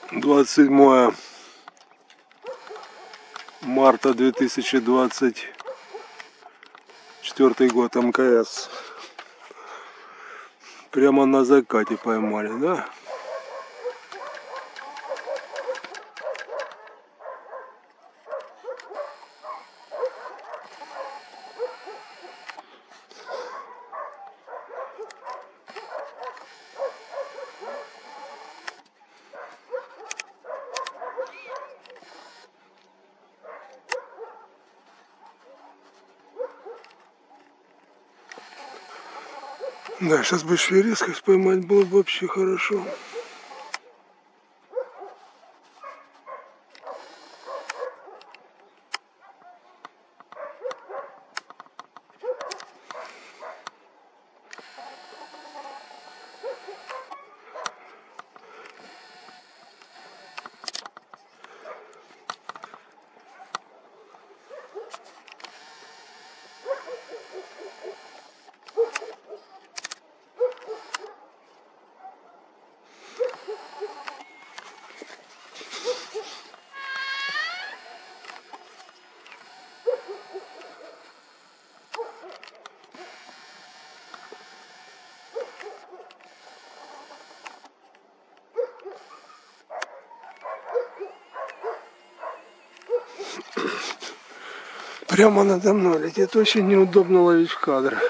27 марта 2024 год, МКС. Прямо на закате поймали, да? Да, сейчас бы еще и резкость поймать было бы вообще хорошо. Прямо надо мной летит, очень неудобно ловить в кадр.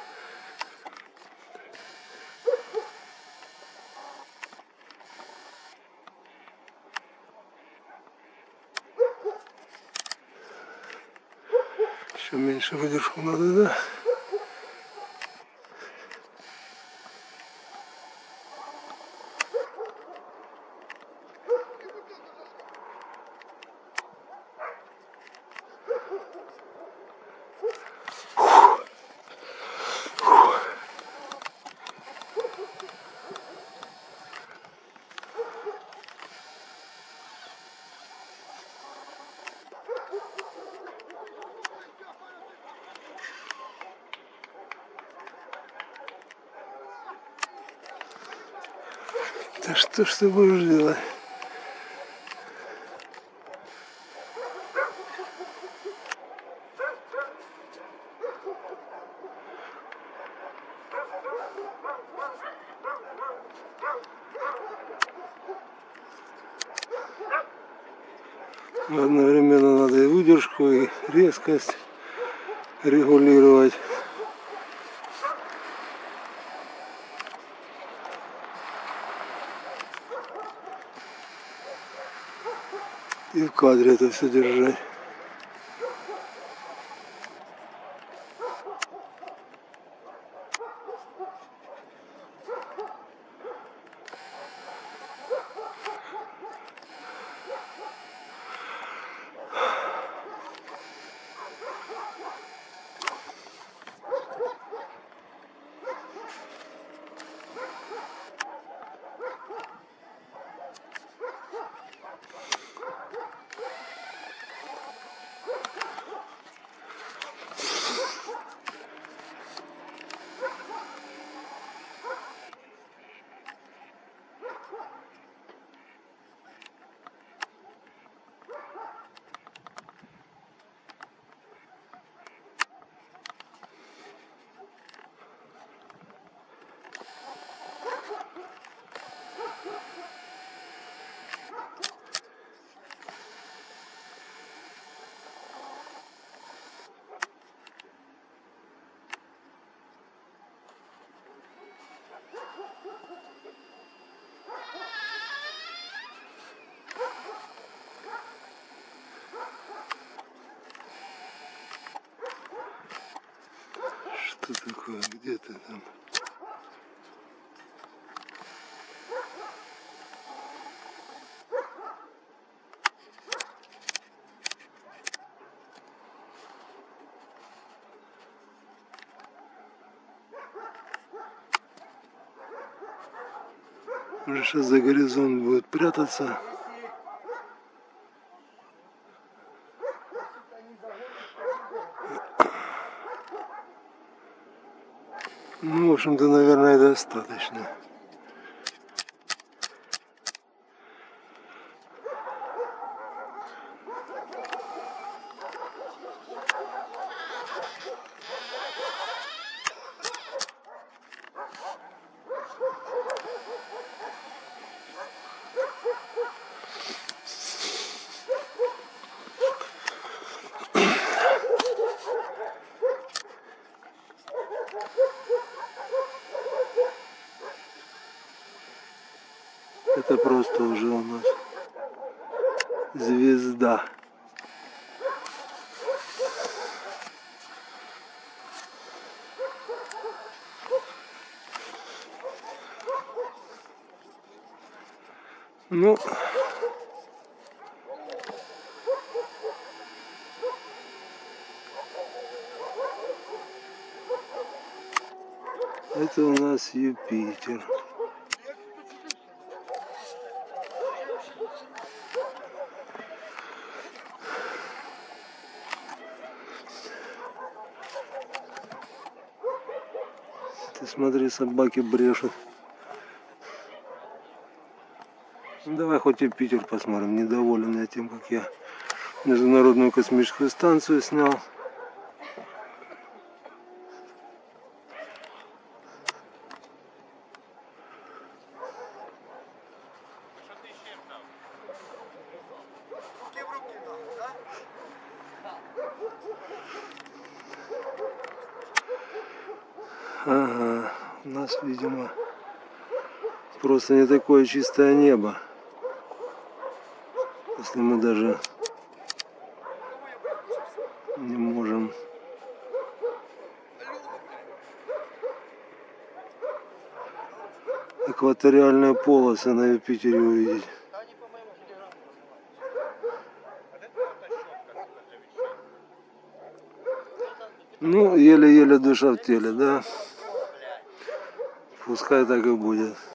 Еще меньше выдержку надо, да? Да что ж ты будешь делать? Одновременно надо и выдержку, и резкость регулировать. И в кадре это все держать. Что такое? Где ты там? Уже сейчас за горизонт будет прятаться. Ну, в общем-то, наверное, достаточно. Это просто уже у нас звезда. Ну, это у нас Юпитер. Ты смотри, собаки брешут. Ну, давай хоть Юпитер посмотрим. Недоволен я тем, как я Международную космическую станцию снял. Ага, у нас, видимо, просто не такое чистое небо. Если мы даже не можем экваториальные полосы на Юпитере увидеть. Ну, еле-еле душа в теле, да? Пускай так и будет.